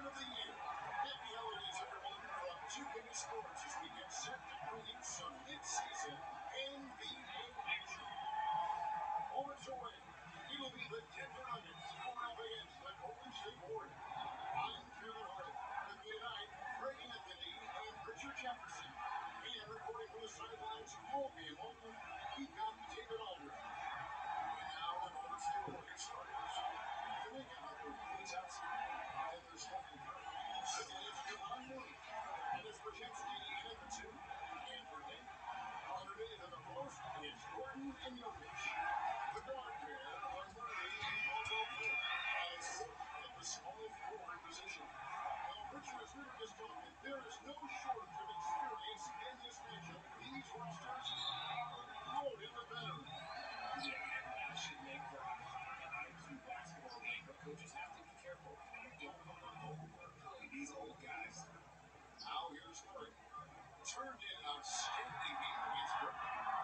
of the Year. Happy holidays, everyone, from 2K Sports as we get set to bring some mid-season NBA action. Moments away, it'll be the Denver Nuggets going up against the Golden State Warriors. I'm Kevin Hardy, with me tonight, Greg Anthony and Richard Jefferson. And reporting from the sidelines all game long, we've got David Aldridge. And now the Golden State Warriors starters. Kaminga Hunter, Klay Thompson, Denver's Stephen Curry, against Jamal Murray, and it's Podziemski in at the 2, and for Denver, underneath in the post, it's Gordon and Jokic. The guard pair are Murray and Caldwell Pope, as at the small forward position. Now, Richard, as we were just talking, there is no shortage of experience in this matchup. These rosters are loaded with veterans. Yeah, and that should make for a high IQ basketball game, but coaches have to be careful. You don't want to overplay these old guys. Now here's Murray. Turned in outstanding game against Brooklyn.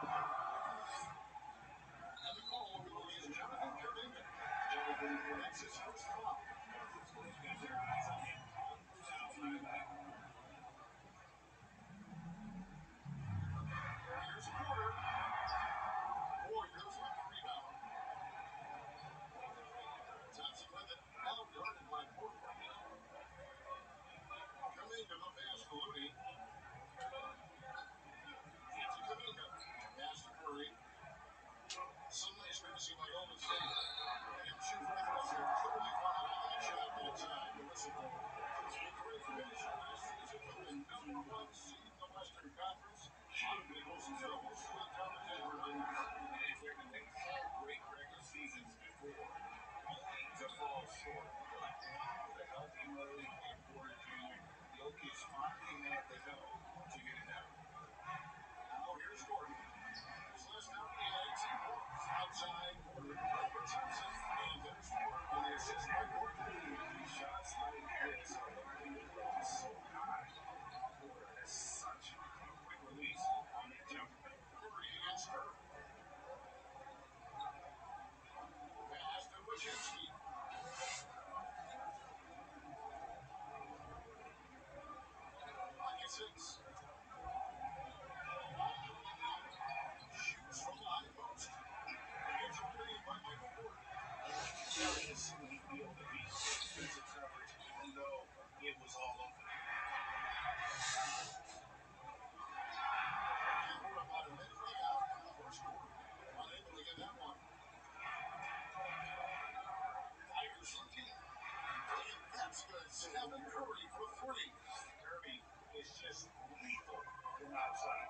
And the call will go against Jonathan Kaminga. That's his first foul. They've got their eyes on him. Foul right back. Here's Porter. Warriors with the rebound. Thompson with it. Now guarded by Porter. Kaminga the pass to Looney. To Kaminga. Pass to Curry. Some nice passing by Golden State. And 2 free throws here. Clearly found on that shot that time. The whistle blower. And Curry finished last season with the #1 seed in the Western Conference. Should be hosting the most of the time at Denver Nuggets. And Kevin, they've had great regular seasons before, only to fall short. But now the healthy Murray and Porter Jr., Jokic finally had the help to get it done. Now here's Gordon. His last outing, he had 18 points. Outside Porter, over Thompson, and there's Porter on the assist by Gordon. These shots like this are what are being thrown so high. Porter has such a quick release on that jumper. Curry against her. Pass to Podziemski. Pocket 6. Shoots from the high post. It's underneath by Michael Porter. Carry is who he be able to beat defensive coverage, even though it was all over. And we're about a minute and a half in the first quarter. Unable to get that one. Fires from deep. And that's good. Stephen Curry for 3. Curry is just lethal from outside.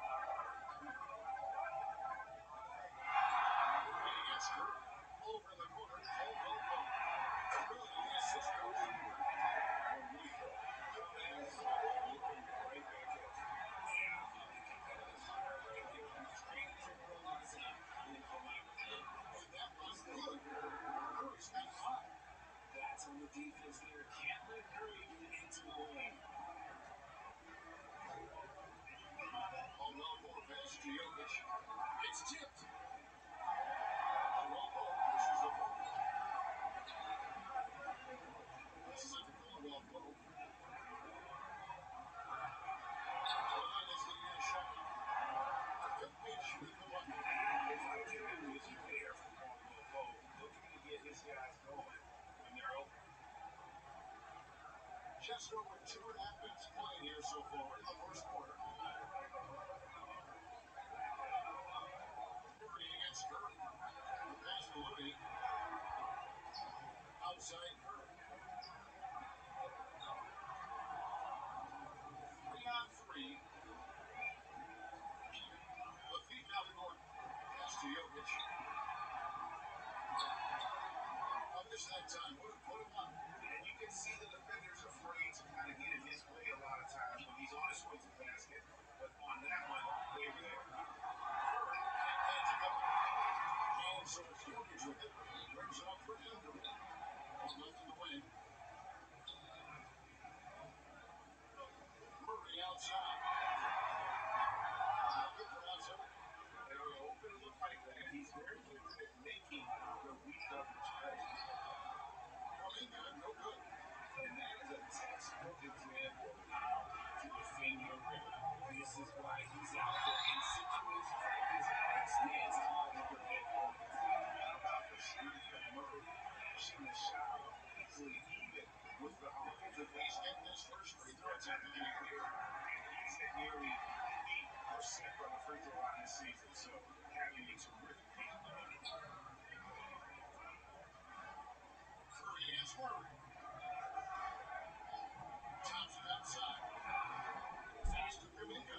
He gets Curry. Over in the corner. Caldwell Pope. Curry, the assist goes to Porter. Lethal. Curry is looking right back at you. Yeah, I'll be competitive fire right there. Strange and release and coming from out there. And that was good. Curry's got 5. That's on the defense there. Can't let Curry get into the lane. Caldwell Pope pass to Jokic. It's tipped. Caldwell Pope pushes the ball. This is under Caldwell Pope. Is the shot. Jokic with the bucket. If opportunity isn't there for Caldwell Pope, looking to get his guys going when they're open. Just over 2.5 minutes played here so far in the first quarter. Curry against Curry. The pass to Looney. Outside Curry. 3-on-3. The feed now to Gordon. Pass to Jokic. Missed that time. Would have put him up. And you can see the defender's afraid to kind of get in his way a lot of times when he's on his way to the basket. But on that one, they were there. Curry can't catch it up. And so it's Jokic with it. Brings it up for Denver. 1 left in the is why he's out there in situations like this. He stands tall and prevent points. How about the streak of Murray finishing the shot off easily, even with the offensive He's getting his first free throw attempt of the year here. He's hit nearly 8% from the free throw line this season, so having a terrific game tonight. Curry has Murray. Tops it outside. Pass to Kuminga.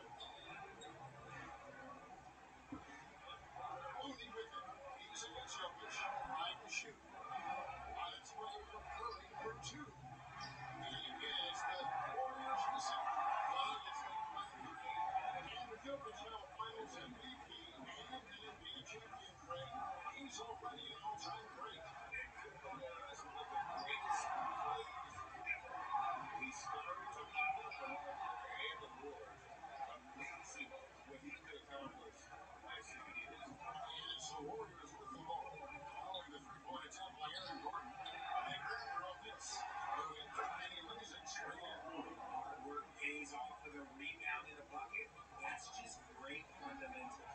Looney with it. He's against Jokic. Trying to shoot. On its way from Curry for two. He is the Warriors missing. But it's the final three. And with Jokic now a Finals MVP and NBA champion, Greg, he's already an all-time great. And Kuminga is one of the greatest players ever. He started to pop up on all and the Warriors. Amazing what he could accomplish as he is. And it's the Warriors with the ball. Following the three-point attempt by Aaron Gordon. They grab their offense. Moving for many reasons. Hard work pays off with a rebound in a bucket. That's just great fundamentals.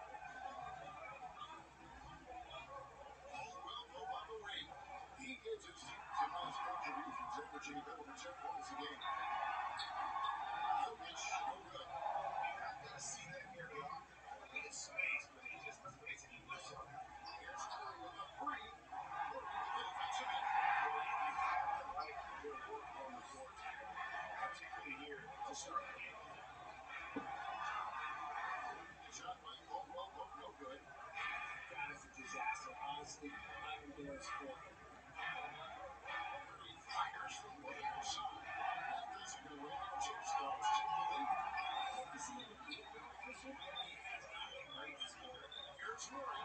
Caldwell, no by the way. He gives his team some nice contributions, averaging about 10 points a game. Jokic, no good. You're not going to see that very often. He has space, but he just doesn't make any use of it. Here's Curry with a three. Murray with the defensive end. Well, you have to like their work on the floor together, particularly here to start the game. The shot by Caldwell, no good. That is a disaster. Honestly, I'm embarrassed for him. Curry fires from way outside. That doesn't go in. Our chip stops to the lead. Is he a good enough official? He has not been great this quarter. Here's Murray.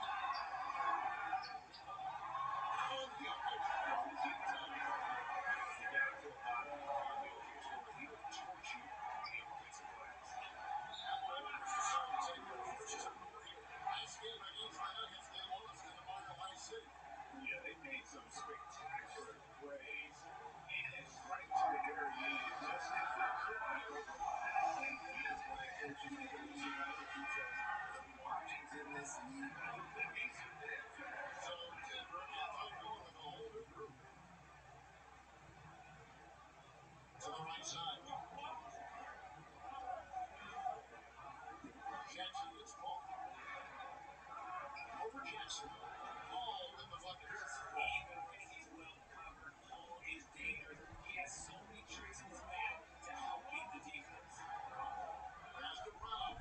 And Jokic goes it down. You got to feel bad on Jokic, or he will torch you on the offensive glass. Athletics decided to take their first turnover here. Last game against the Nuggets, they lost in the Mile High City. Yeah, they made some spectacular plays, and it's right to the very end, just as they could be over. And that is why coaches make it so well because the margins in this league are very thin. So Denver ends up going with a whole new group. To the right side. Jackson gets Paul. Over Jackson. Paul in the bucket. Even when he's well covered, Paul is dangerous. He has so many tricks in his bag to help beat the defense. Pass to Brown.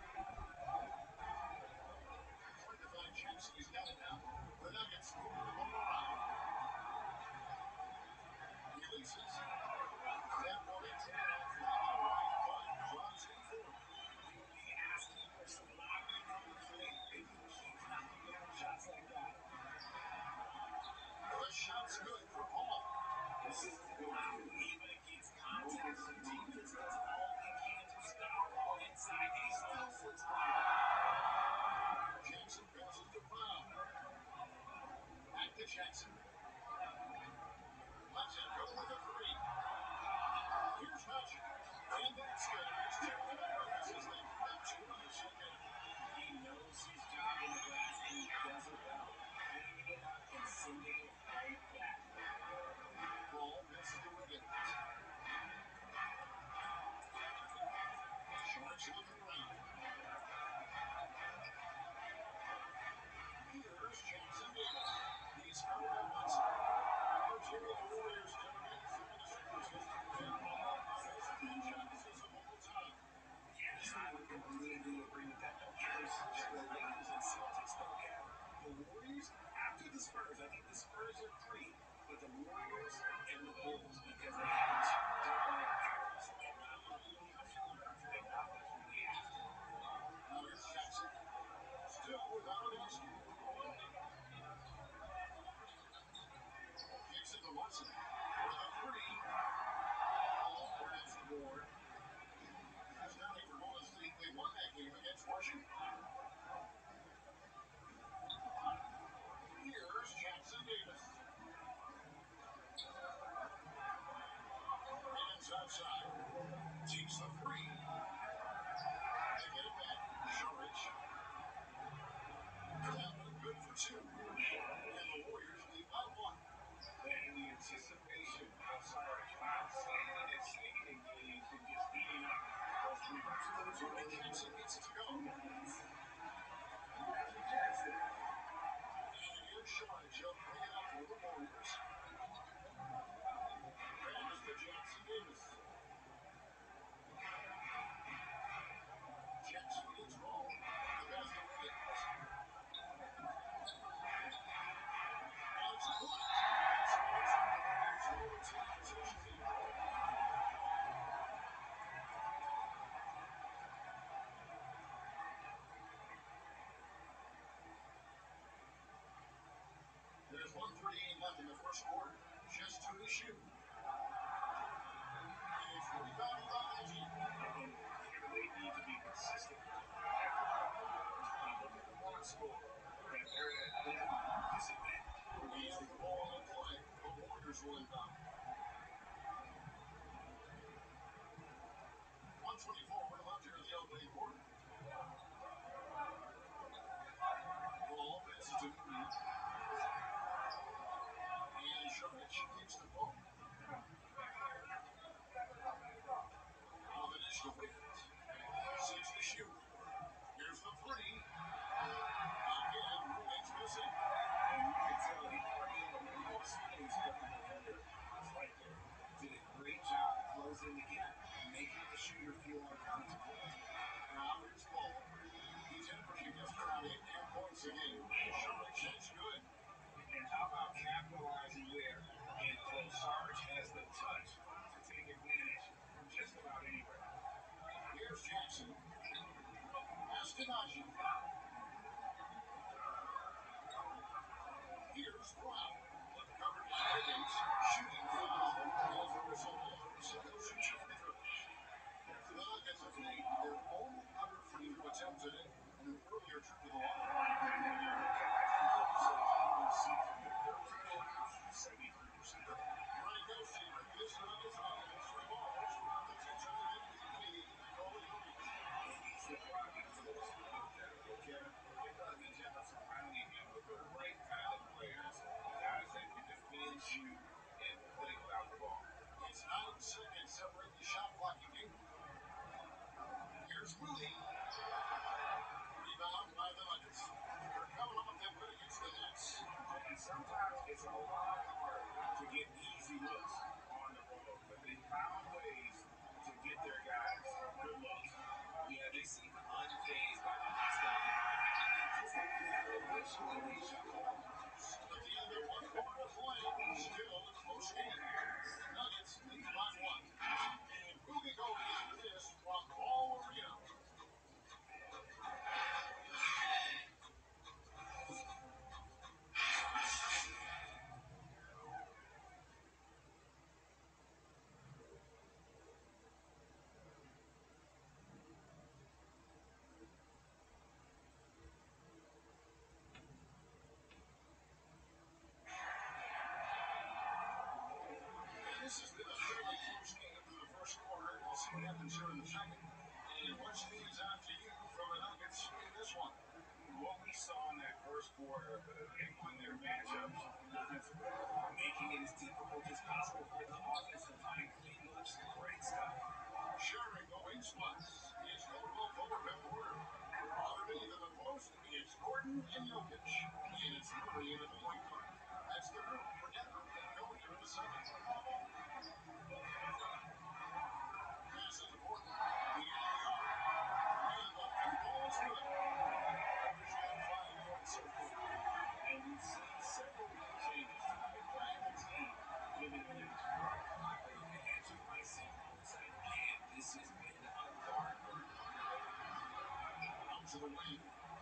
Trying to find Jackson. He's got it now. The Nuggets moving the ball around. Releases. That one is in off the right, but drops it for him. You'll be asking for some lottery number play if he keeps knocking down shots like that. The shot's good for Paul. This is wow. Even against contact, the defense does all they can to stop Paul inside, and he still sits by. Jackson passes to Brown. Back to Jackson. Lets it go with a three. Here's Magic. And that's good. He's two for the Nuggets as they pick up two in the second. He knows his job in the glass, and he does it well. Backing it up and sending it right back. Ball passes to Wiggins. Sharks looking around. Here's Jackson Davis. He's covered up on some. Jimmy, the Warriors coming in some of the Sixers' history's in all hottest franchises of all time. Yes, I would completely agree with that. Here's the Lakers and Celtics don't have the Warriors after the Spurs. I think the Spurs are three, but the Warriors and the Bulls because they have two dominant eras, and not a lot of people after they got that's really after. Now here's Jackson. Still without an answer. Kicks it to Watson. With a three. All grabs the board. As County for Golden State, they won that game against Washington. Here's Jackson Davis. Hands outside. Takes the three. 2, and the Warriors lead by 1. And the anticipation outside standing and staying engaged and just eating up those rebounds. Jordan Jackson gets it to go. Magic Jackson. And here's Sharge. He'll bring it up for the Warriors. Pass to Jackson Davis. Jackson is wrong. The pass to Wiggins. It's blocked. So it's a possession here. There's 1:38 left in the first quarter. Just 2 to shoot. And it's rebounded by Magic. And here they need to be consistent. Look at the box score. And they're at a disadvantage. And the ball in play. The Warriors will inbound. 1:24 left here in the opening quarter. Ball passes to Moody. And Sharge gets the ball. Off it is to Wiggins. 6 to shoot. Here's the 3. Again, Wiggins missing. And you can tell he played a little more space, but the defender was right there. Did a great job closing the gap, making the shooter feel uncomfortable. Now here's Ball. He's averaging just around 8.5 points a game. Sharge, that's good. And how about capitalizing there in close? Sarge has the touch to take advantage from just about anywhere. Here's Jackson. Pass to Najee. Here's Brown. Covered by Wiggins. Shooting foul. As a result, so they'll shoot 2 free throws. The Nuggets have made their only other free throw attempt today on an earlier trip to the line. And when you look at that free throw percentage on the season, they're free throw now 73%. Right negotiator gives the Nuggets offense 3 balls. The tension of the MVP, Nikola Jokic. He's the driving force of that, Kevin. It does mean you end up surrounding him with the right kind of players, guys that can defend, shoot, and play without the ball. It's 9 seconds separate the shot clock and game. Here's Moody. Rebound by the Nuggets. They're coming off that win against the Nets. And sometimes it's a lot harder to get easy looks on the road, but they found ways to get their guys good looks. Yeah, they seem unfazed by the hostility. Just like they have a relationship with each other. At the end of 1 quarter of play, still a close game. Nuggets lead by 1. And Rudy Gobert is missed from Ball Arena. This has been a fairly close game through the first quarter. We'll see what happens here in the second. And what stands out to you from the Nuggets in this one? What we saw in that first quarter, they won their matchups defensively, making it as difficult as possible for the offense to find clean looks. Great stuff. Sharing the wing spots. It's Caldwell Pope and Porter. Underneath in the post, it's Gordon and Jokic. And it's Murray in the point guard. That's the group for Denver going into the second. Pass it to Porter. The alley-oop. And the free ball is good. He's got 5 points so far. And we've seen several changes tonight by the team, giving them an answer by signals. And man, this has been a hard work. Out to the wing.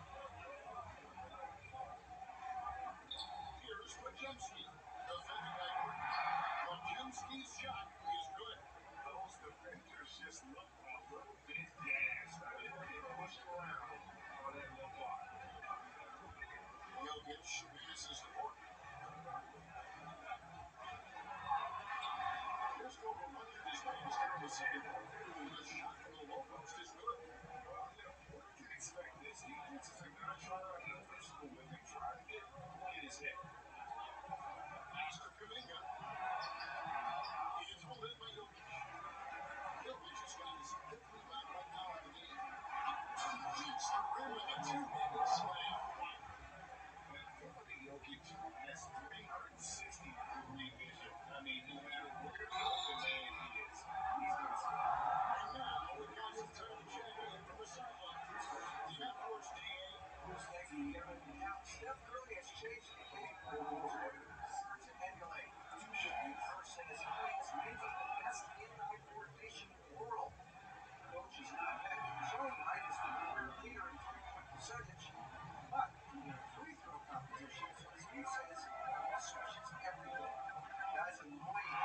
Here's Podziemski. Defended by Gordon. Podziemski's shot is good. Those defenders just look a little bit gassed. I mean, they pushed around on that low block. Jokic passes to Porter. Just over 100 is latest here in the second quarter. The shot from the low post is good. Well, Porter can expect this. Defenses are going to try to be physical with him, try to hit right in his head. Pass to Kuminga. It's pulled in by Jokic. Jokic has got his fifth rebound right now in the game. Hits the rim with a two-handed slam. Nikola Jokic has 360-degree vision. I mean, no matter where the open man is, he's going to score. And now it comes to time to check in from the sidelines. Snap towards DA. Thank you, Kevin. Now, Steph Curry has changed the game for the Surge and emulate. Curry says he is maybe the best hand-eye coordination in the world. Coach is not yet showing height as the career leader in three-point percentage, but in their free throw competitions, as he says, he swishes everything. Guys annoying.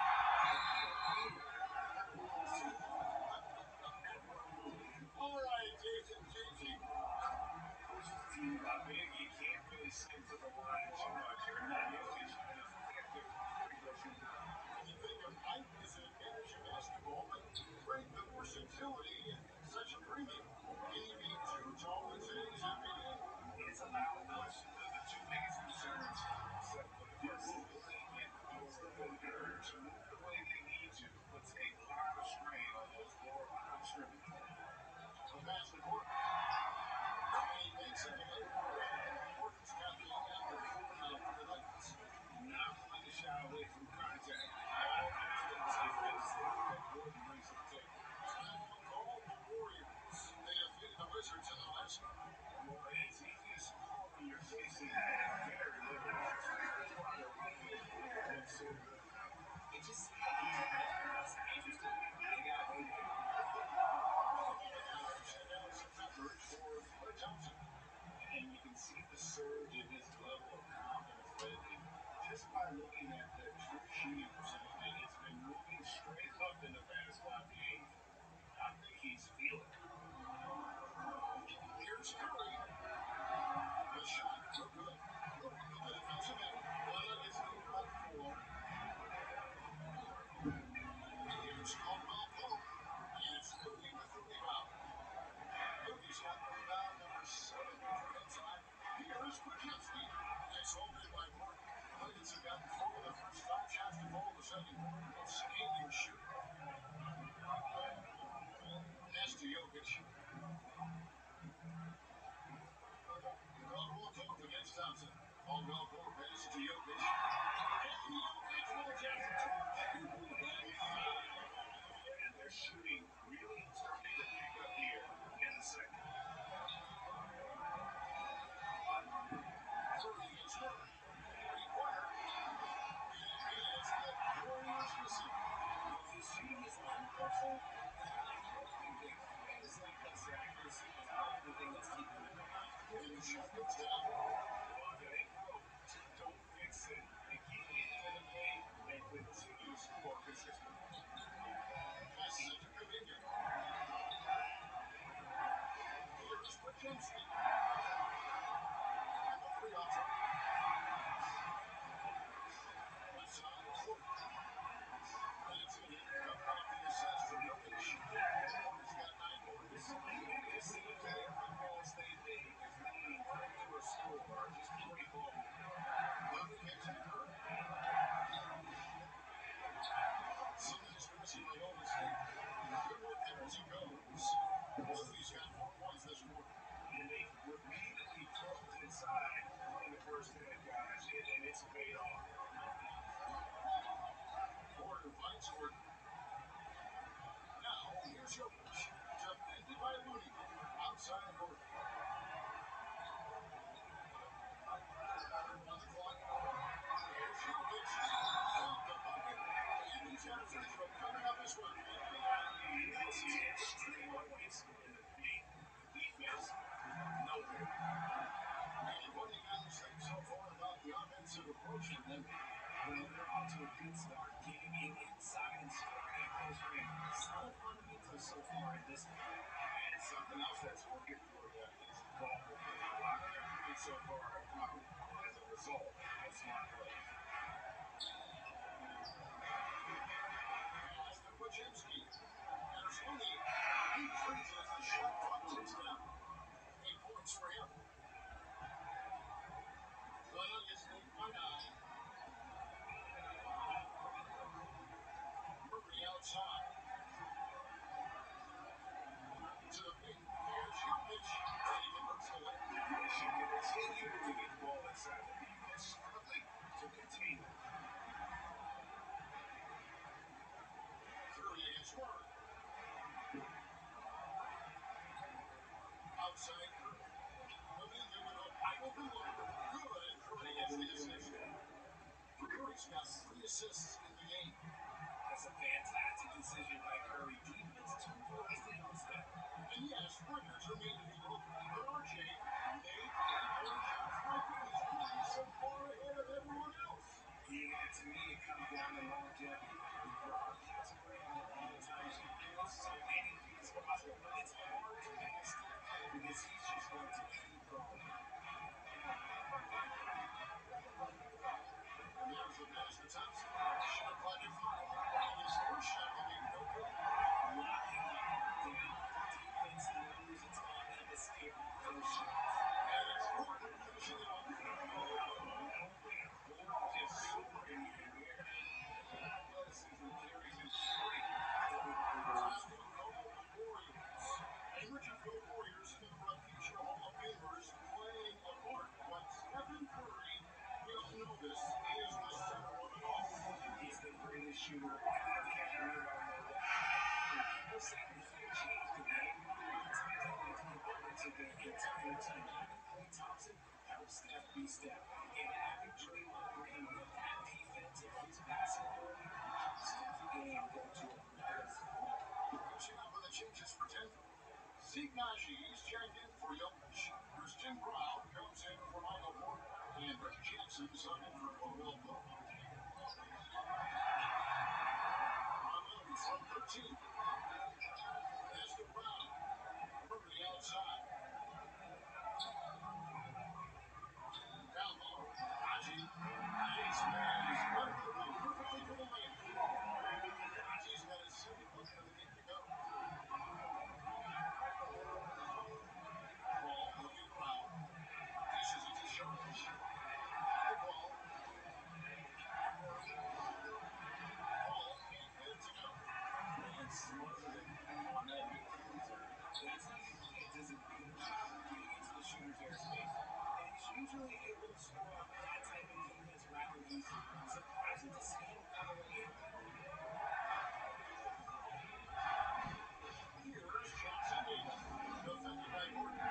All right, Jason Gigi. Team got big. You can't really send to the line too much. Jokic, an effective free throw shooter. You think of height as an advantage in basketball, but bring the versatility and such a premium. Can you be too tall in today's NBA? It's a valid question. The two biggest concerns, 7-foot defensive play and durability. To move the way they need to puts a lot of strain on those lower line of scrimmage. A pass to Gordon. And he makes it a for one. Gordon's got the active foot now for the Nuggets. Not one to shy away from contact. All aspects of his mistake that Gordon brings to the table. Now on call, the Warriors. They defeated the Wizards in their last game. Well, it's easy to score when you're facing very little. That's why they're been so good. It just it's interesting. They got to wait here. For Klay Thompson. And you can see the surge in his level of confidence lately just by looking at the true shooting percentage. It's been moving straight up in the past 5 games. I think he's feeling it. Here's Curry. The shot, no good. Curry with the defensive end. The Nuggets lead by 4. Here's Caldwell Pope. And it's Looney with the rebound. Looney's got rebound number 7 from inside. Here's Podziemski. It's hauled in by Gordon. The Nuggets have gotten 4 of their first 5 shots to fall in the second quarter. Outstanding shooting. Pass to Jokic. Caldwell Pope against Thompson. Caldwell Pope pass to Jokic. And Jokic will just And their shooting really starting to pick up here in the second. Curry against Murray. Required. And he is the Warriors receiver. His shooting is unhelpful. One big thing is like lesser accuracy is the only thing that's keeping them down. And the shot goes down. Well, if it ain't broke, don't fix it. And keep getting in the paint and continue to score consistently. Passes it to Kuminga. Here's Podziemski. And the 3 on top. Left side, Gordon. That's it. Up off the assist from Jokic. Gordon's got 9 points. It seems that every pass they make is leading right to a score or just great ball movement. Looney gets it to Curry. Some nice passing by Golden State. Good work there as he goes. Looney's got 4 points this quarter. And they repeatedly closed inside in the first half, guys, and it's paid off. Gordon finds Gordon. Now, here's Jokic. Defended by Looney. Outside Gordon. On the clock. Here's Jokic. Got the bucket. And he's got a free throw coming up as well. This is extreme points in the paint. Defense, nowhere. And what do you guys think so far about the offensive approach from them? Well, they're off to a good start, getting in inside and scoring at close range. Solid fundamentals so far in this one. And something else that's working for them is ball movement. A lot of their points so far have come as a result of smart play. Pass to Podziemski. There's Looney. He freezes the shot clock ticks down. 8 points for him. The He's got 3 assists in the game. That's a fantastic decision by Curry. Defense 2 first down step. And yes, records are made to be broken. But RJ made a better shot striker. He's really so far ahead of everyone else. Yeah, to me, it comes down to longevity. LeBron keeps bringing the all-time champions, so anything's possible. But it's hard to pass Steph because he's just going to keep going. And there's the pass to Thompson. Shot clock at 5. And his first shot will be no good. Locking that one down. Defense knows it's on them to stay off those shots. And it's Portland finishing it off. Just soaring in here. Athleticism carries him straight to the Timeout call the Warriors. Angry Field Warriors have brought future Hall of Famers playing a part. But Stephen Curry, we all know this, is the center of it all. He's the greatest shooter ever. We all know that. And people say there's no change to that. It's identity to the balance of their entire team. Having Klay Thompson helps Steph be Steph. And having Draymond Green with that defense and his passing ability helps Steph's game go to a new place. Catching up with the changes for Denver. Zeke Naji checked in for Jokic. Christian Brown comes in for Michael Porter. And Reggie Jackson subbed in for Caldwell Pope. Ronaldo from 13. Pass to Brown. Murray outside. Down low. Naji. Face matters. One for the run. Perfectly for the lane. Naji's got his second look of the game to go. Ball looking around. Dishes it to Sharks. The ball. Ball can't get it to go. And smothered it on that midfield turn. That's how you play. It does a good job of getting into the shooter's airspace. And he's usually able to score off that type of defense rather easily. Surprising to see him foul away at that. Here's Johnson Davis. Defended by Gordon.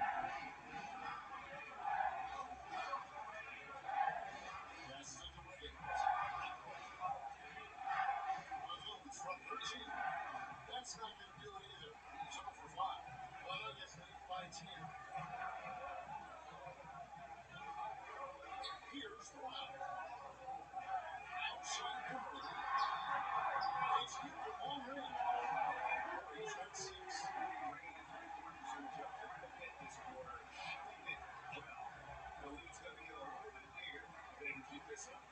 Passes it to Wiggins. Malone from 13. That's not going to do it either. He's off for 5. Well, Nuggets lead by 10. Here's Brown. Outside to Murray. It's good for long range. Murray's got 6. Bringing in three-pointers who jumped quite a bit this quarter, shooting it well. The lead's going to get a little bit bigger if they can keep this up.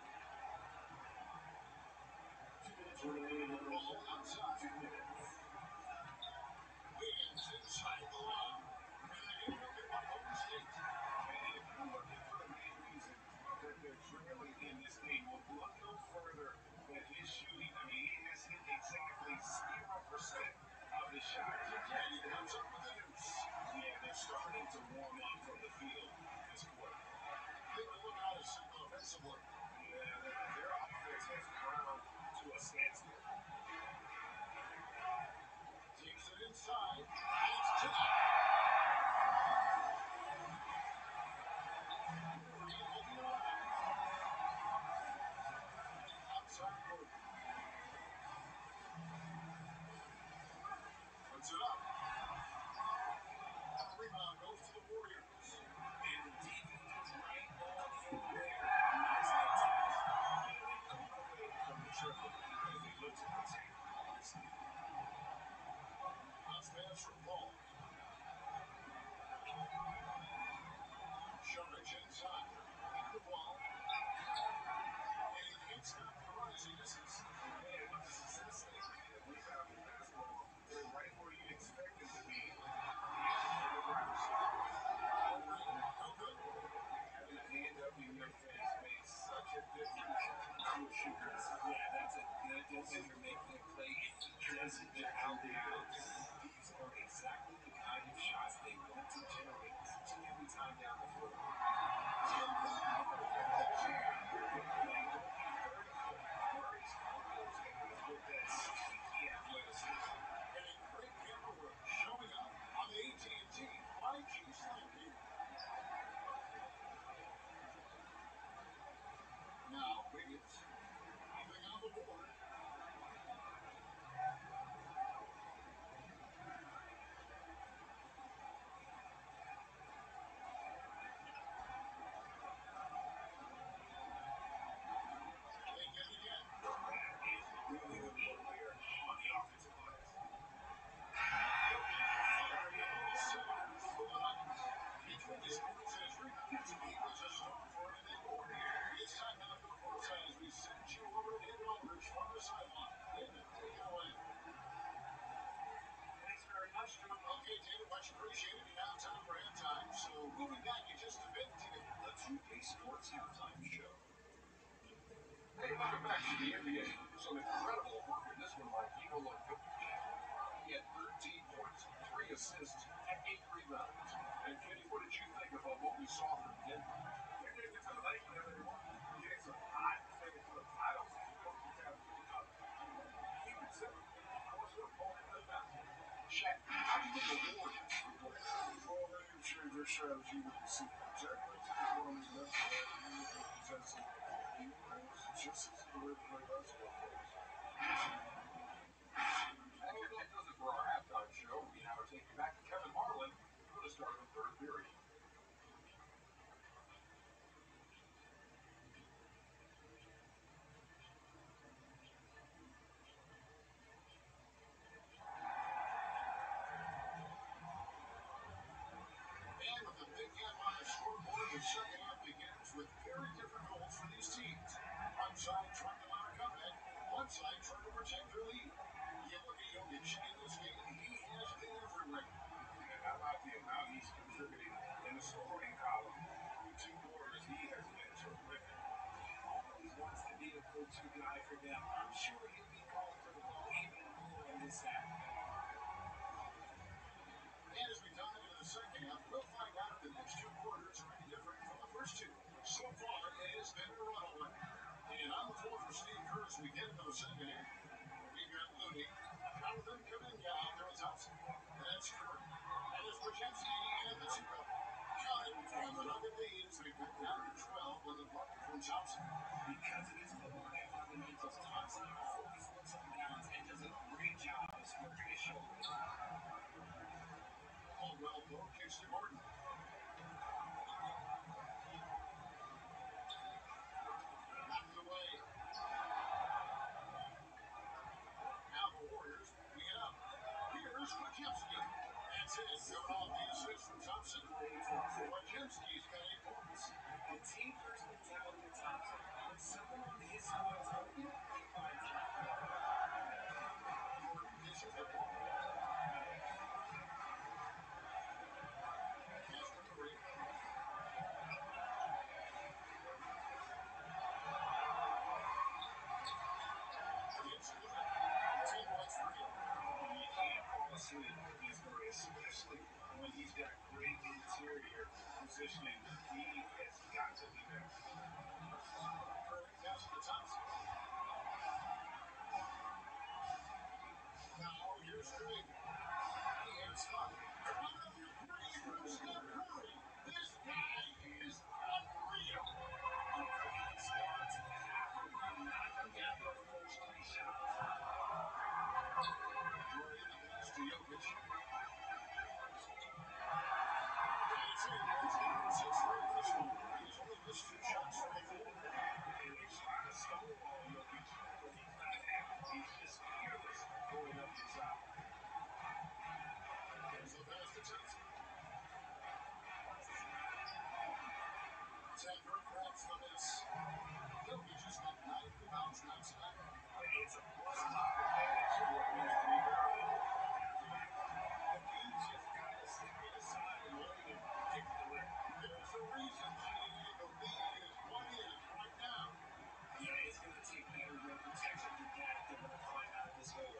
2 minutes remaining in the ball outside. 2 minutes. Wiggins inside the line. And they look at the Golden State. And if you're looking for the main reason that they're trailing in this game, well, look no further than his shooting. I mean, he has hit exactly 0% of his shots. And he comes up with the deuce. Yeah, they're starting to warm up from the field this quarter. They will look out of sync offensively. Yeah, their offense has ground to a standstill. Takes it inside. And it's tipped. Murray looking around. Outside Gordon. Puts it up. Rebound goes to the Warriors. And the defense was right on in there. Nicely attacked. And they couldn't get away from the triple as they look to protect this lead. Bounce pass from Paul. Sharks inside. The ball. And he can't stop the rising misses. And with the success they've had at rebounding basketball, they're right where you'd expect them to be in the reverse. No good. Having a hand up in your face makes such a difference to a shooter. Yeah, that's a good decision making a play, and he doesn't get out the bounds. These are exactly the kind of shots they want to generate each and every time down the floor. And then another thing that Good play, looking very quick. Murray's one of those guys with that sneaky athleticism. and a great camera work showing up on the AT&T 5G Sling TV. Now Wiggins. Appreciate it. Now time for halftime. So moving back in just a bit to The 2K Sports Halftime Show. Hey, welcome back to the NBA. Some incredible work in this one by Nikola Jokic. He had 13 points, 3 assists, and 8 rebounds. And Kenny, what did you think about what we saw from Denver? They're going to get to the late whenever they want. Getting some hot things for the titles. Jokic has keep it simple. I want you to pull into the basket. Shaq, how do you think the Warriors will play? Well, they have changed their strategy with the season. Jack Lindsay is one of his best players. He is a contested defense, just as the way to play basketball players. And that does it for our halftime show. We now take you back to Kevin Harlan for the start of the third period. And with the big gap on the scoreboard, the second half begins with very different goals for these teams. One side trying to mount a comeback, one side trying to protect their lead. You look at Jokic in this game, he has been everywhere. And I like the amount he's contributing in the scoring column. Through 2 quarters, he has been terrific. He always wants to be a go-to guy for them. I'm sure he'll be calling for the ball even more in this half. And as we dive into the second half, we'll find out if the next 2 quarters are any different from the first two. So far, it has been a runaway. And on the floor for Steve Kerr as we get into the second half. We've got Looney, Jonathan Kuminga out there with Thompson. That's Curry. And it's Podziemski and the two-up. Got it from the Nugget lead as they back down to 12 with a bucket from Thompson. Because of his footwork and fundamentals, Thompson always looks on balance and does a great job of squaring his shoulders. Caldwell Pope kicks to Gordon. Knocked away. Now the Warriors bring it up. Here's Podziemski. That's it. Coming off the assist from Thompson. Podziemski's got 8 points. The team first mentality of Thompson. When someone on his squad is open, he finds him. Gordon dishes the ball. Pass to Curry. It's good. 10 points for him. You can't fall asleep against Curry, especially when he's got great interior positioning. He has got to be better. Curry passes to Thompson. Now here's Curry. He has fun. Another three from Steph Curry. This guy is unreal. A great start to the half. We're not forget those first 3 shots. Curry in the pass to Jokic. That's it. It's down 6-3 this one. He's only missed 2 shots from the floor. And they try to stonewall Jokic, but he's not happy. He's just fearless going up inside. There's the pass to Thompson. Denver grabs the miss. Jokic has got 9 rebounds, 9 tonight. It's a plus-top advantage for these 3 guys. The D just got to stay aside and let him get the rim. There's a reason, G. The lead is 1 in right now. Yeah, it's going to take better rim protection than that if they're going to climb out of this hole.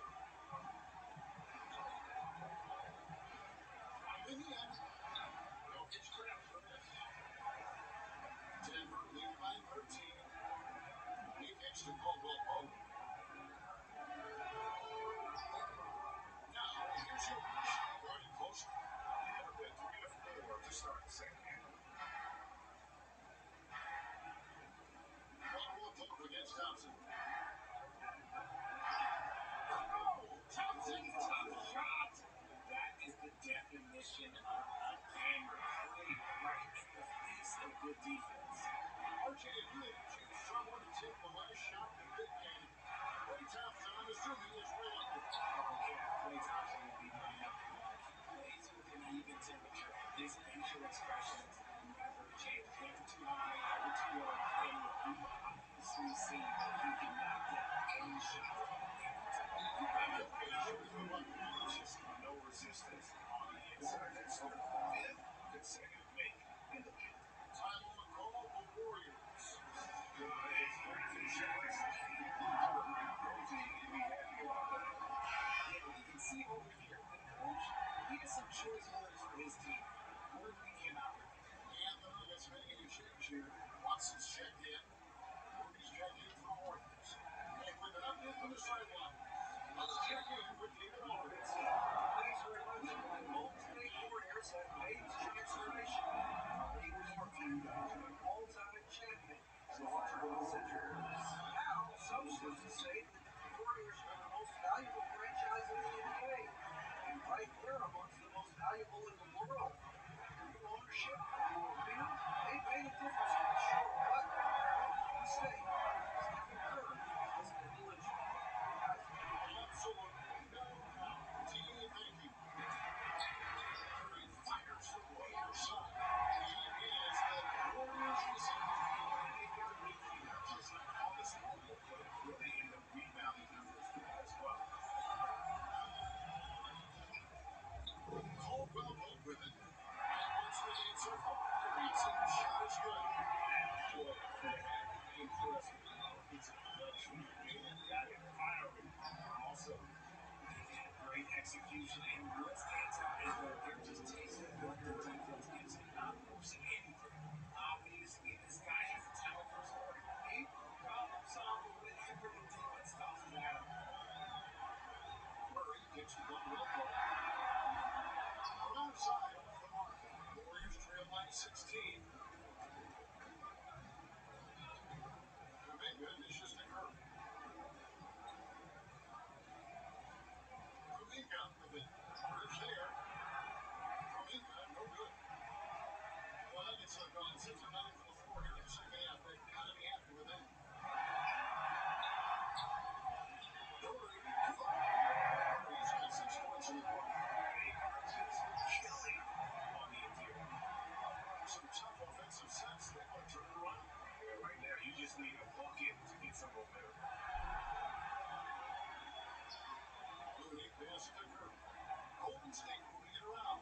In the end, Jokic grabs the miss. Denver lead by 13. He kicks to Caldwell Pope. Now, here's Jokic. Guarded closely. Never been 3 to 4 to start the second half. Caldwell Pope against Thompson. Oh, Thompson, tough shot. That is the definition of a banger. Played right in the face of good defense. RJ admitted he was struggling to take the last shot in the big game. Klay Thompson, I'm assuming, is right up there. Oh, yeah, Klay Thompson will be my number 1. He plays with an even temperature. His facial expressions never change. Never too high, never too low. And we obviously see that he can knock down any shot every time. And Jokic is the bucket. Just no resistance on the inside. That's See over here, the coach, he has some choice words for his team. Words we cannot repeat. And the Nuggets making a change here. Watson's checked in. He's checked in for the Warriors. And with an update from the sideline, let's check in with David Aldridge. Thanks very much. Golden State Warriors have made its transformation. He was reviewed as an all-time champion in the last 12 centuries. Now, some sources say that the Warriors are the most valuable franchise in the NBA. And right there amongst the most valuable in the world. New ownership, new arena, they've made a difference for the show. But Golden State, Stephen Curry has been belligerent. Absolutely no doubt. Team, thank you. Curry fires the Warriors side. He is the Warriors receiver. And they've got a big key, not just on the scoreboard, but really in the rebounding numbers as well. Caldwell Pope with it. And what's the lead so far? Watson's shot is good. Boy, they have impressive offensive production and got it firing. Also, they've had great execution, and what stands out is that they're just chasing what their defense gives them, not forcing anything. Obviously, this guy has a talent for scoring. He problem solves whenever the defense stops him out. Murray gets one real ball. Around side off the mark. Warriors trail by 16. Kuminga dishes to Curry. Kuminga with it. Curry's there. Kuminga, no good. Well, that gets like on 6 or 9 for the floor here in the second half. They've got to be happy with that. Curry. Curry's got 6 points in the quarter. They are just killing on the interior. Some tough offensive sets. They want to turn it around. Yeah, right now, you just need a bucket to get some momentum. Looney passes to Curry. Golden State moving it around.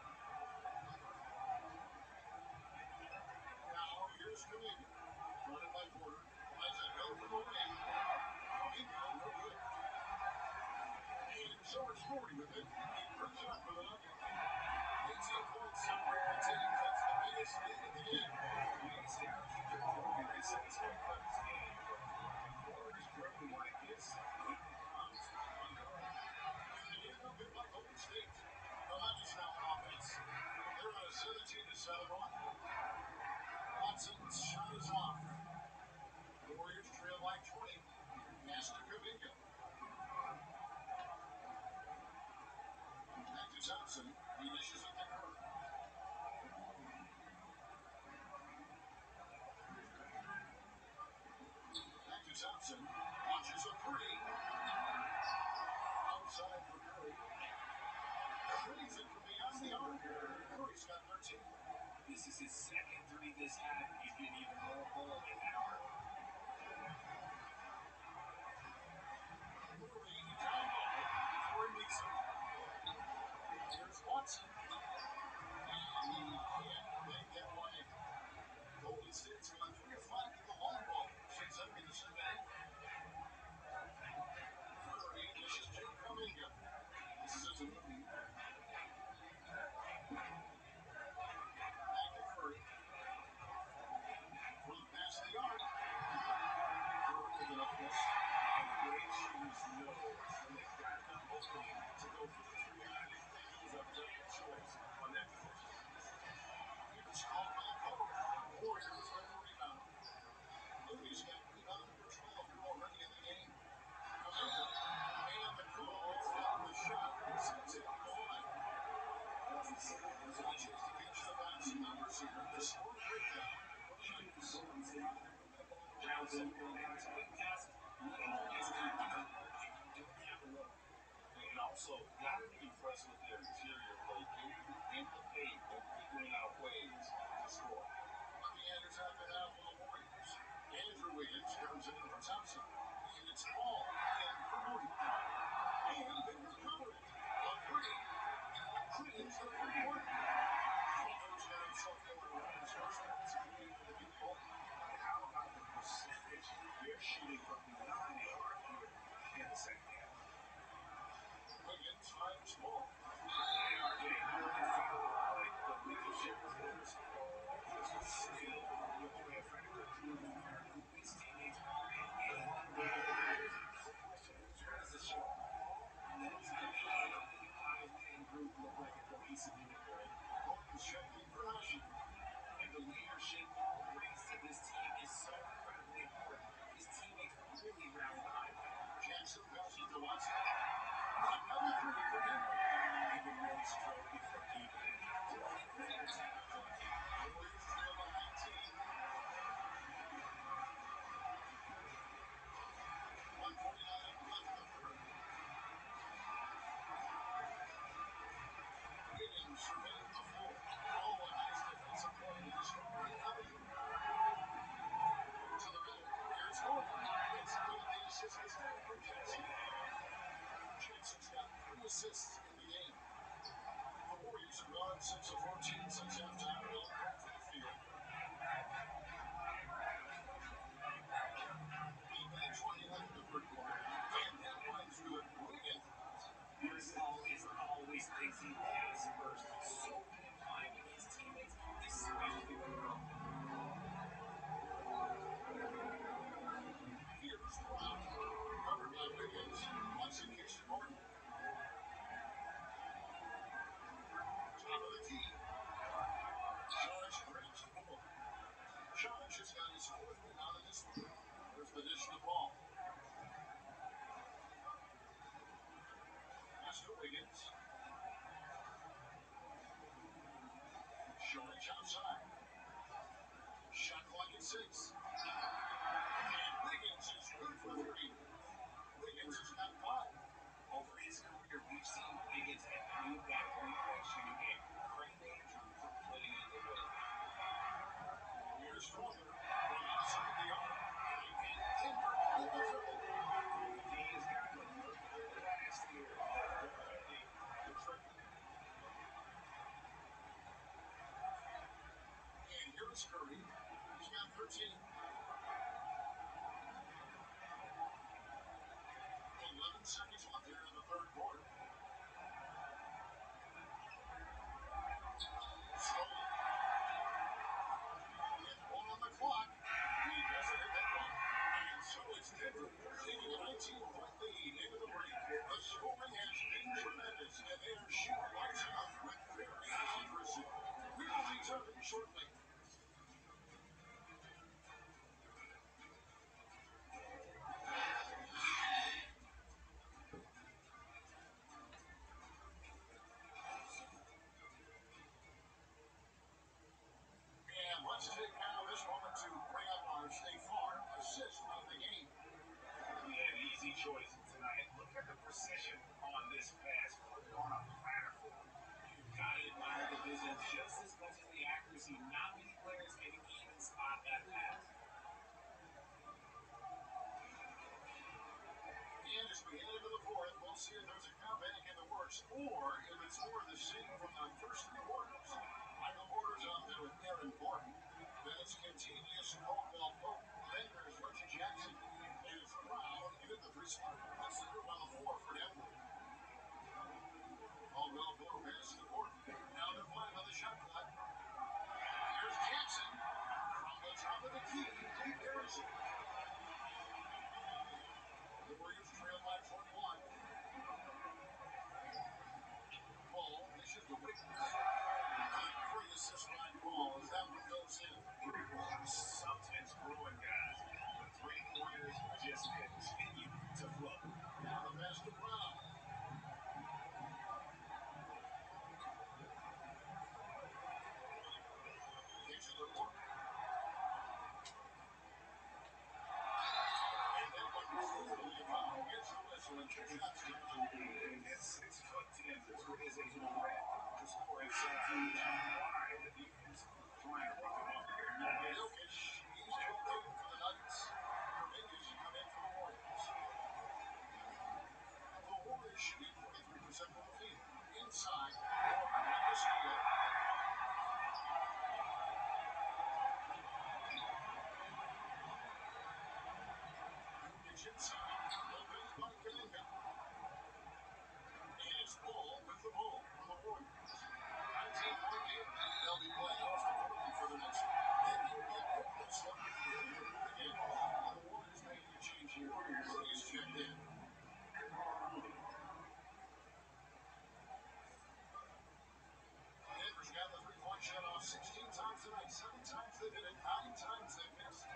Now here's Kuminga. Running by Porter. Lets it go from the wing. Kuminga, no good. And George Story with it. He brings it up for the Nuggets. 18 points separate the teams. That's the biggest lead in the game. We established the point they said it's going to cut this game, but the Warriors driven like this, keep the bombs unguarded. And again, no good by Golden State. The Nuggets now on offense. They're on a 17-7 run. Watson's shot is off. The Warriors trail by 20. Pass to Kuminga. Back to Thompson. He dishes it to Curry. Back to Thompson. Launches a three. Outside for Curry. Threes it from beyond the arc. Curry's got 13. This is his second three this half. He's getting even more ball in that arc. Murray down low before he makes it. Here's Watson. And he can't make that play. Golden State's gone 3 of 5 with the long ball since entering the second half. Curry dishes to Kuminga. This is it to Looney. Back to Curry. From past the arc. Curry with an up miss. And great shooters know when they've got an opening to go for the three. I think it was a brilliant choice on that possession. Here's Caldwell Pope. Warriors with the rebound. Looney's got rebound number 12 here already in the game. Kuminga. And the call on the shot sends it on the line. So they choose to catch the bounce numbers here. The score breakdown from the Nuggets. Johnson going down to quick passes. It's time to go. You don't have to look. And also, got to be impressed with their interior play. Getting in the paint and figuring out ways to score. On the Anders after that for the Warriors. Andrew Wiggins comes in for Thompson. And it's all in for Moody. And they recover it. A three. Cleans the 3-1. Almost got himself going around his first points of the game for the game ball. How about the percentage they're shooting from beyond the arc here in the second half? Wiggins up 6 of 14 since halftime. They'll crack the field. Big 29 in the third quarter. And that one through it. Wiggins. This ball is always busy pass first. So many finding his teammates, especially when they're open. Here's Brown. Covered by Wiggins. Watson kicks to Gordon. Top of the key. Sharks grabs the ball. Sharks has got his fourth rebound in this one. There's the dish to the ball. Pass to Wiggins. Sharks outside. Shot clock at 6. And Wiggins is good for 3. Wiggins has got 5. Over his career, we've seen Wiggins improve that three-point shooting game. Credit Andrew for putting in the work. Here's Stronger from outside the arc. And Denver with the triple. He has gotten a look good last year. They're ready for triple. And here's Curry. He's got 13. 11 seconds left here in the third quarter. Stolen. With 1 on the clock. He doesn't hit that one. And so it's Denver taking a 19-point lead into the break. The scoring has been tremendous, and they are shooting lights out with very high accuracy. We will return shortly. And let's take now this moment to bring up our State Farm assist of the game. We had easy choices tonight. Look at the precision on this pass. Put it on a platform. You've got to admire the vision just as much as the accuracy. Not many players can even spot that pass. And as we head into the fourth, we'll see if there's a comeback in the works or if it's more of the same from the first 3 quarters. Michael Porter's out there with Aaron Gordon. Then it's Continuous Caldwell Pope. Then there's Reggie Jackson. And it's Brown in at the 3 spot. That's the group on the floor for Denver. Caldwell Pope passes to Gordon. Now to 5 on the shot clock. Here's Jackson. From the top of the key, he buries it. The Warriors trail by 21. Ball dishes to Wiggins. Great assist by Paul as that one goes in. Something's brewing, guys. The three-pointers just continue to flow. Now the pass to Brown. Kicks it to Gordon. And that one was totally a foul. Gets the whistle and 2 shots comes to the lead. At 6'10", Porter is a threat to score inside. Why the defense trying to rough him up here? Jokic, he's 12 for the Nuggets. Dominguez come in for the Warriors. The Warriors shooting 43% from the field. Inside, Gordon with the steal. Jokic inside. Lopez by Kuminga. And it's Ball with the ball from the Warriors. 19-point game. They'll be playing off the Portland for the next one. Then they'll get close up to the end of the game. And the Warriors making a change here. He's checked in. Denver's got the 3-point shot off 16 times tonight. 7 times they've hit it. 9 times they've missed.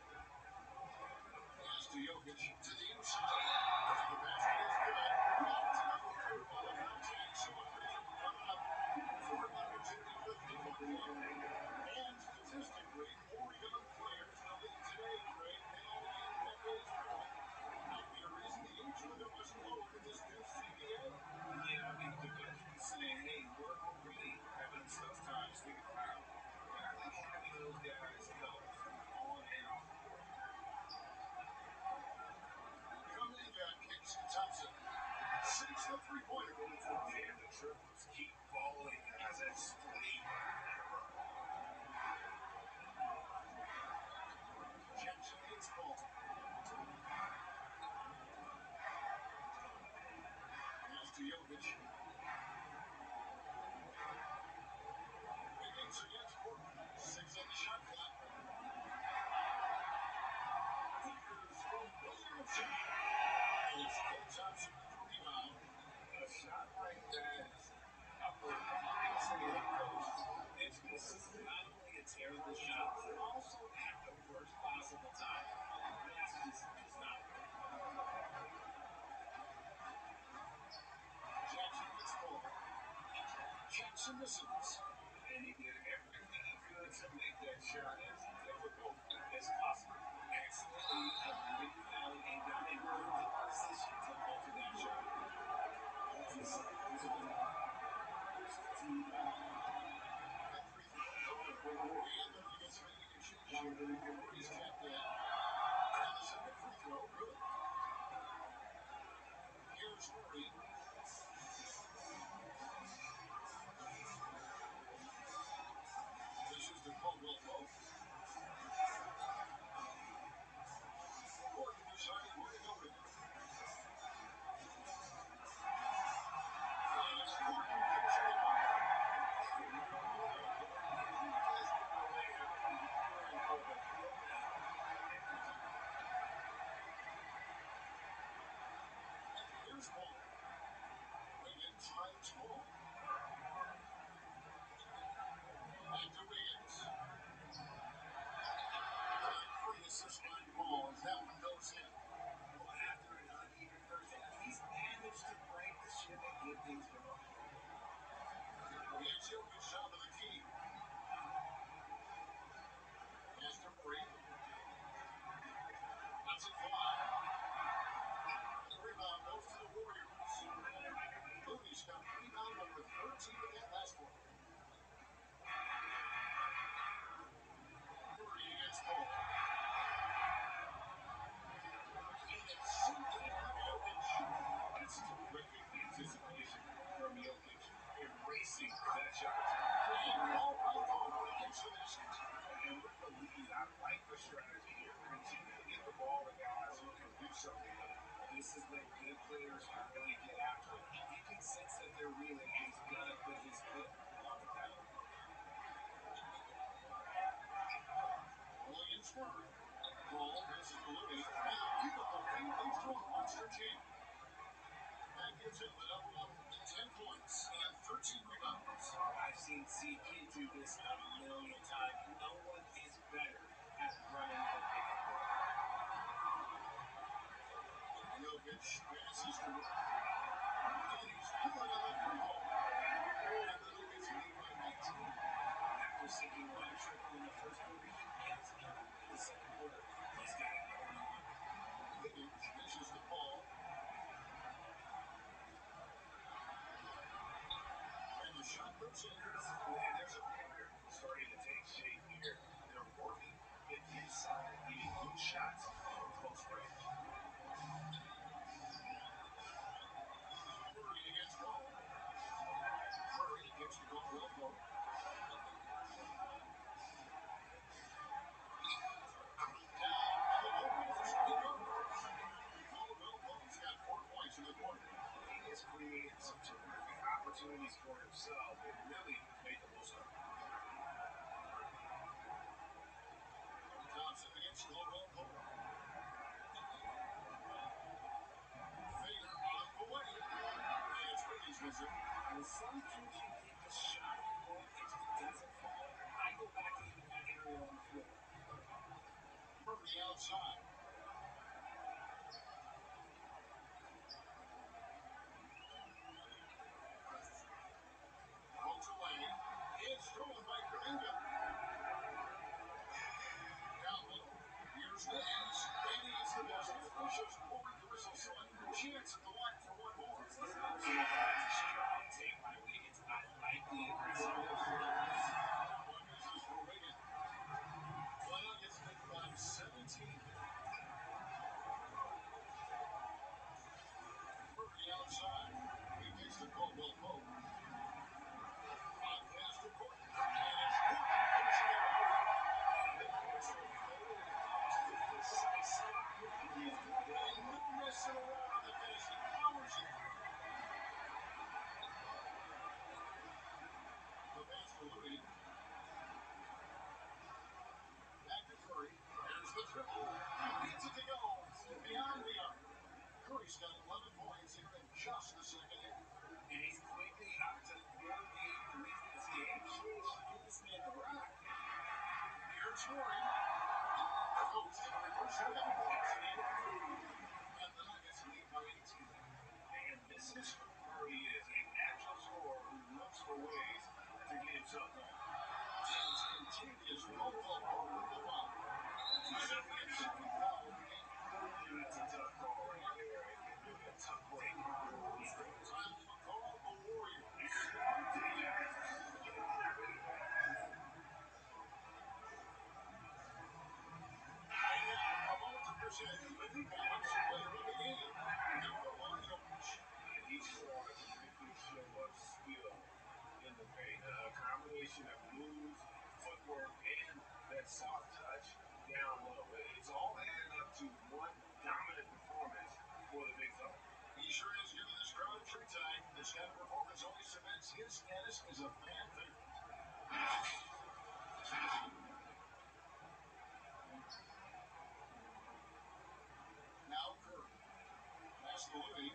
Pass to Jokic to the inside. The basket is good. It's no good on the contact. So a free throw coming up for an opportunity for the 3-point game. And statistically, more young players in the league today, Craig, than all in decades, really. Might be a reason the age limit was lowered in this new CBA. Yeah, I mean, the veterans saying, hey, we're already having tough times figuring out exactly having those guys help on and off the court. Kuminga submissives. And he did everything he could to make that shot as difficult as possible. Accidentally avoided fouling and got in perfect position to alter that shot. That's a sign That free throw. And the Nuggets making a change here. Murray's tapped in. And the second free throw, good. Here's Murray. This is the Caldwell Pope. Gordon decided where to go with it. And it's Gordon finishing it off. Here's Paul. Wiggins finds Paul. Back to Wiggins. And free assist by Paul as that one goes in. Well, after an uneven first half, he's managed to break the ship and get things going. Here's Jokic top of the key. Pass to Murray. That's a fly. The rebound goes to the Warriors. Mooney's got a rebound number 13 with that last one. Murray against Paul. And it's simply not Jokic. That's terrific anticipation from Jokic, erasing that shot. And Paul by Paul hits the basket. And with the lead, I like the strategy here. Continue to get the ball to guys who can do something with it. This is when good players really get after it. You can sense that they're reeling, and he's gonna put his foot on the pedal. Williams Murray. Paul passes to Looney. Now beautiful feed leads to a monster jam. That gives him the double double. 10 points and 13 rebounds. I've seen CP do this a million times. No one is better at running the pick and roll. Jokic passes to Murray. And he's pulling on that free ball. And the Nuggets lead by 19. After sinking one triple in the first quarter, he gets another in the second quarter. He's got it going on. Wiggins misses the ball. And the shot goes in. And there's a pattern starting to take shape here. They're working it inside, getting good shots from close range. Murray against Paul. Murray gets the Caldwell Pope. Down on the Warriors. Regardless. Caldwell Pope's got 4 points in the quarter. He has created some terrific opportunities for himself and really made the most of it. Thompson against Caldwell Pope. Fader on the way. And it's Wiggins missing. And sometimes you get the shot you want, it just doesn't fall. I go back to even that area on the floor. Murray outside. Pokes away. It's stolen by Kuminga. Down low. Here's Wiggins. And he hits the basket. Officials blowing the whistle, so a chance at the line for one more. So that's a strong take by Wiggins. I like the aggressiveness. One misses for Wiggins. The Nuggets lead by 17. Murray outside. He gets the Caldwell Pope. On pass to Gordon. And it's Gordon finishing it off. And the Nuggets are folding to the precise spot he needs to be. And no messing around on the finish. He powers it. The pass to Looney. Back to Curry. There's the triple. He needs it to go. Beyond the arc. Curry's got 11 points here in just the second half. And he's quickly up to 48 threes in this game. Sheesh, give this man a rock. Here's Murray. Coach in reverse with him. Pops it in. And the Nuggets lead by 18. And this is who Curry is, a natural scorer who looks for ways that soft touch down low. It's all adding up to one dominant performance for the big fella. He sure is giving this crowd a treat tonight. This kind of performance only cements his status as a fan favorite. Now Curry. Pass to Looney.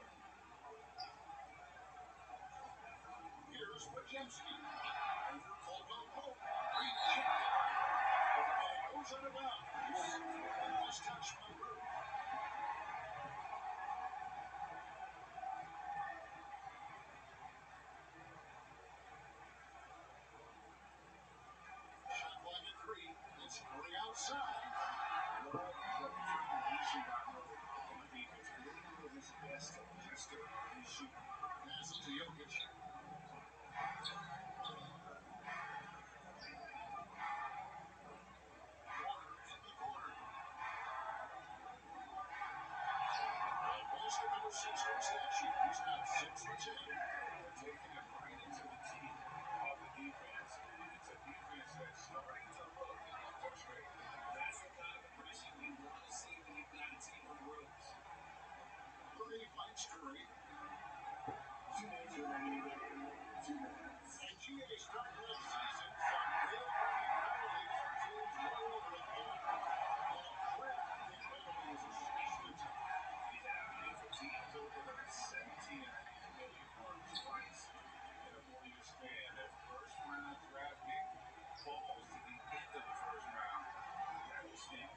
Here's Wojciechowski. Over Caldwell Pope. Rejected. And it goes out of bounds. This touch by Curry. Shot clock at 3. It's Curry outside. Love the determination by Murray on the defense. Really doing his best to pester his shooter. Passes to Jokic. Porter in the corner. And most of number 6 from stat sheet. He's got 6 for 10. They're taking it right into the teeth of the defense. And it's a defense that's starting to look frustrated. That's the kind of aggression you want to see when you've got a team on the ropes. Looney finds Curry. 2 minutes remaining. 2 minutes. And GA's starting next season from Bill Murray penalties for teams well over the game. And Craig in penalties is especially tough. Yeah, if a team's over the 17.5 million mark twice in a 4-year span, that first round draft pick falls to the end of the first round. That will sting.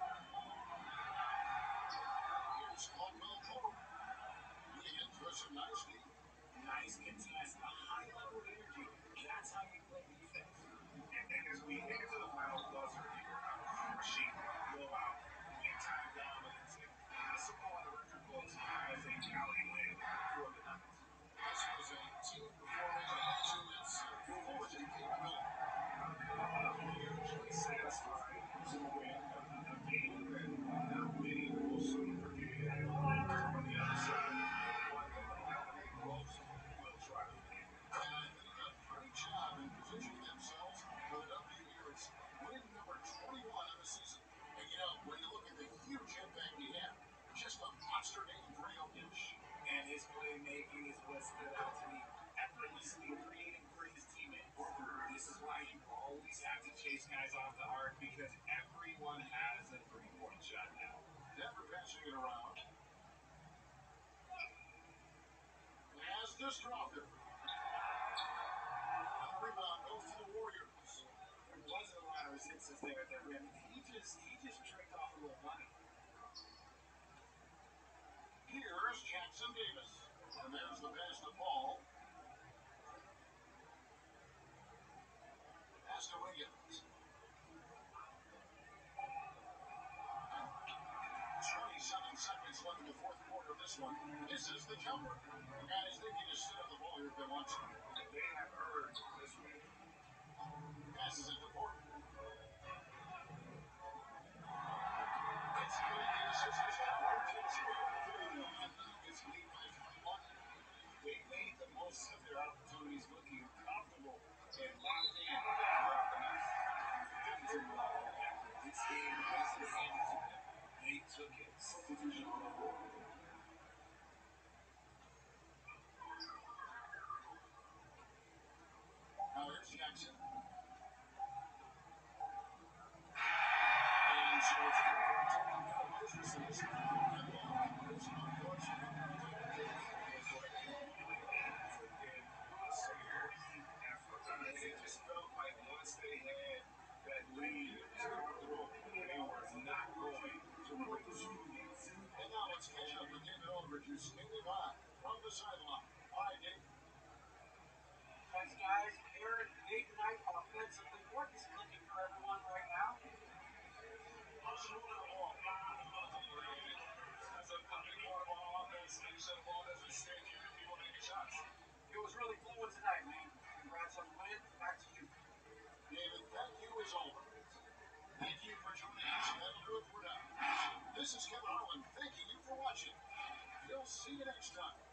Here's Caldwell Pope. Wiggins with some nice deep. Nice contest, a high level of energy. That's how you play defense. And as we head to the final buzzer here, Rasheed blowout, big time dominance, and this will go on the record books as a rally win for the Nuggets. This was a team performance to its fullest capability. Hugely satisfying to win a game that not many will soon forget. On the other side, one that not many most will try to forget. And I think a great job in positioning themselves for the W here. It's win number 21 of the season. And you know, when you look at the huge impact he had, just a monster game for Jokic. And his playmaking is what stood out to me. Effortlessly creating for his teammates. This is why you always have to chase guys off the arc because everyone has a 3-point shot now. Denver passing it around. As Destroffer. And the rebound goes to the Warriors. There wasn't a lot of resistance there at the rim. He just tricked off a little money. Here's Jackson Davis. And there's the pass to Paul. Pass to Wiggins. 27 seconds left in the fourth quarter of this one. This is the jumper. Guys, they can just sit on the ball here if they want to. They have earned this win. Passes it to Porter. It's going to be assisted by and the Nuggets lead by 21. They made the most of their opportunities, looking comfortable and locked in throughout the night. Didn't take long after this game wasn't handed to them. They took it. Substitution on the floor. Now here's Jackson. And so it's going to take no business in this one. And the Nuggets, unfortunately, take the case. That's what it really has. Again, a supreme effort. It just felt like once they had that lead, it was comfortable. They were not going to break through these. And now let's catch up with David Aldridge, who's standing by from the sideline. All right, Dave. Thanks, guys. Aaron, big night offensively. What is clicking for everyone right now? Hustle to the ball. That's a coming ball offense. And you said the ball doesn't stay here if people make shots. It was really flowing tonight, man. Congrats on the win. Back to you. David, thank you as always. Thank you for joining us. That'll do it for now. This is Kevin Harlan thanking you for watching. We'll see you next time.